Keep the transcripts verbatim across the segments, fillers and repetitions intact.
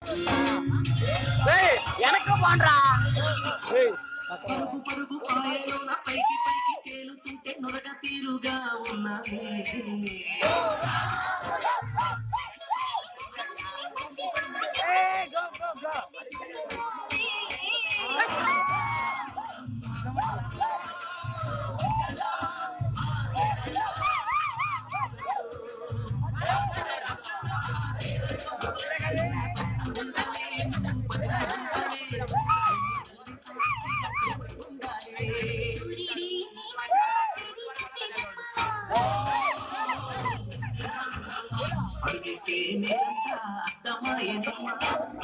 எனக்கு போன்றா పరుగు పరుగు పాయలోన పైకి పైకి తేలుతుంటే నొరగ తీరుగా ఉన్నది అడిగితే నేనంతా అర్థమయ్యేదమ్మా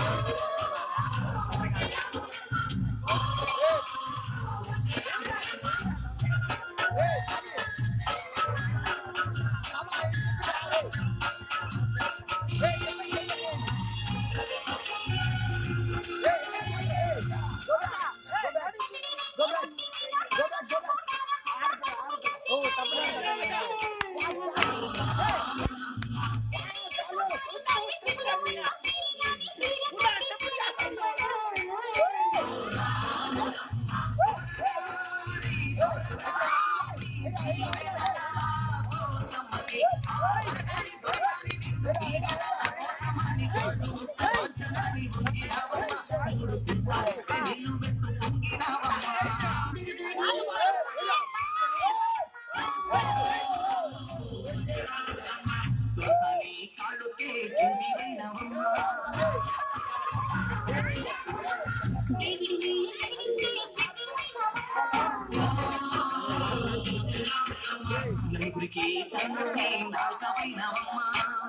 నలుగురికి తనని నాకమైనవమ్మా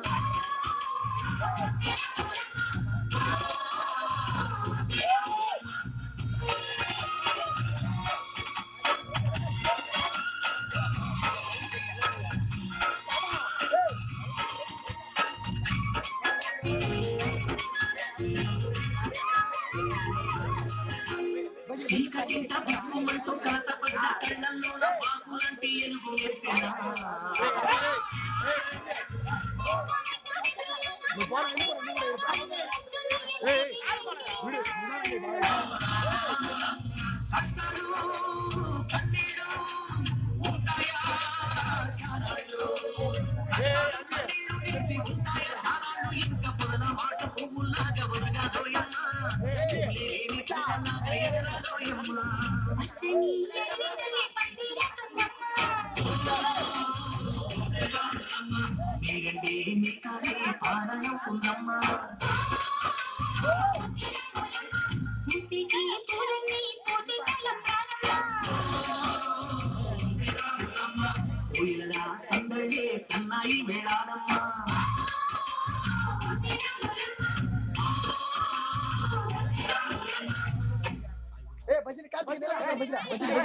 చీకటింట బిక్కుమంటూ కలతపడ్డ కళ్ళల్లోన బాకులంటి ఎలుగు వేసినా కష్టాలు కన్నీరు ఉంటాయా శానాలు కన్నీరు నిలిచి ఉంటాయా శానాలు ఇంకా పొదల మాట పువ్వులాగా ఒరగాదోయమ్మా లేని తలలాగా ఎగరాదోయమ్మా మీరండి మీకారే పాలనవుతుందమ్మా ఊయలా సందడే సన్నాయి మేళాలమ్మా ఏ బజిని కాదు